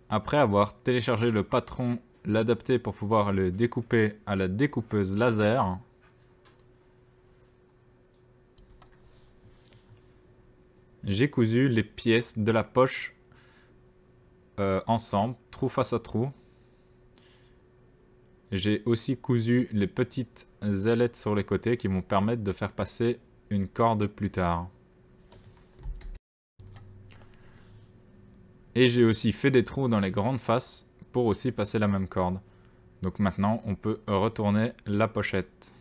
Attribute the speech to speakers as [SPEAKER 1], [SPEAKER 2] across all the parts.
[SPEAKER 1] Après avoir téléchargé le patron, l'adapter pour pouvoir le découper à la découpeuse laser, j'ai cousu les pièces de la poche ensemble, trou face à trou. J'ai aussi cousu les petites ailettes sur les côtés qui vont permettre de faire passer une corde plus tard. Et j'ai aussi fait des trous dans les grandes faces pour aussi passer la même corde. Donc maintenant, on peut retourner la pochette.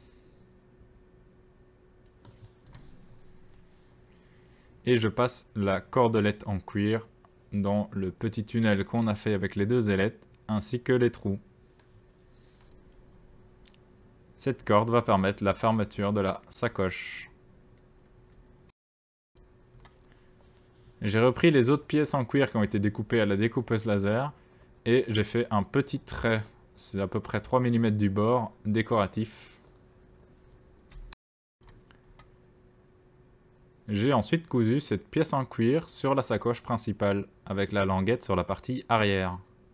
[SPEAKER 1] Et je passe la cordelette en cuir dans le petit tunnel qu'on a fait avec les deux ailettes, ainsi que les trous. Cette corde va permettre la fermeture de la sacoche. J'ai repris les autres pièces en cuir qui ont été découpées à la découpeuse laser et j'ai fait un petit trait, c'est à peu près 3 mm du bord, décoratif. J'ai ensuite cousu cette pièce en cuir sur la sacoche principale, avec la languette sur la partie arrière.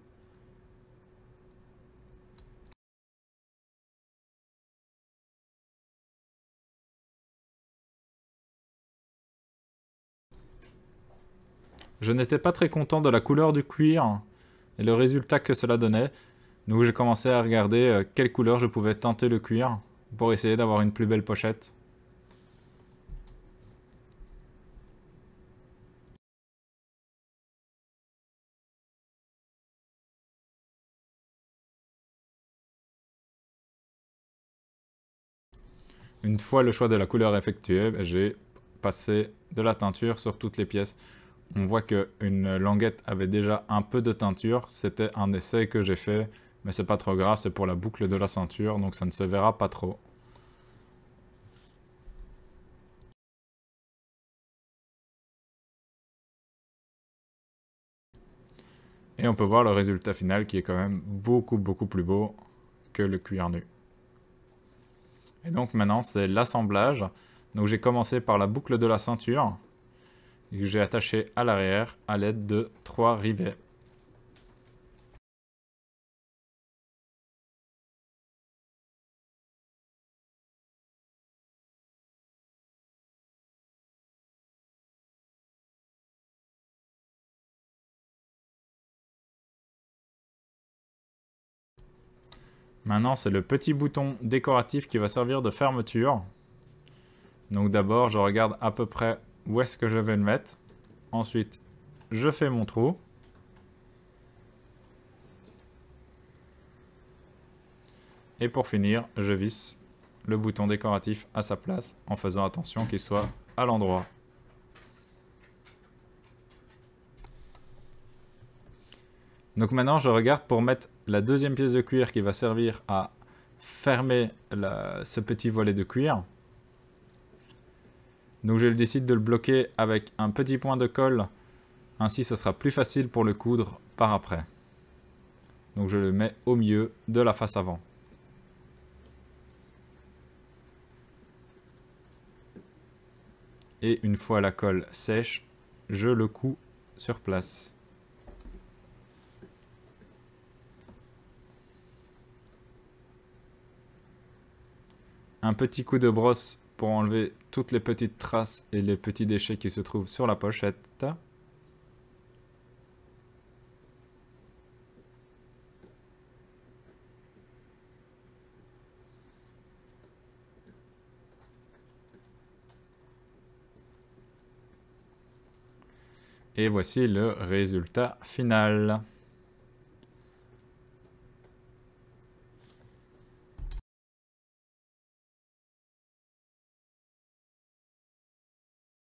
[SPEAKER 1] Je n'étais pas très content de la couleur du cuir et le résultat que cela donnait, donc j'ai commencé à regarder quelle couleur je pouvais teinter le cuir pour essayer d'avoir une plus belle pochette. Une fois le choix de la couleur effectué, j'ai passé de la teinture sur toutes les pièces. On voit qu'une languette avait déjà un peu de teinture, c'était un essai que j'ai fait, mais c'est pas trop grave, c'est pour la boucle de la ceinture, donc ça ne se verra pas trop. Et on peut voir le résultat final qui est quand même beaucoup plus beau que le cuir nu. Et donc maintenant c'est l'assemblage. Donc j'ai commencé par la boucle de la ceinture que j'ai attachée à l'arrière à l'aide de 3 rivets. Maintenant c'est le petit bouton décoratif qui va servir de fermeture. Donc d'abord je regarde à peu près où est-ce que je vais le mettre. Ensuite je fais mon trou. Et pour finir, je visse le bouton décoratif à sa place en faisant attention qu'il soit à l'endroit. Donc maintenant, je regarde pour mettre la deuxième pièce de cuir qui va servir à fermer ce petit volet de cuir. Donc je décide de le bloquer avec un petit point de colle. Ainsi, ce sera plus facile pour le coudre par après. Donc je le mets au milieu de la face avant. Et une fois la colle sèche, je le couds sur place. Un petit coup de brosse pour enlever toutes les petites traces et les petits déchets qui se trouvent sur la pochette. Et voici le résultat final.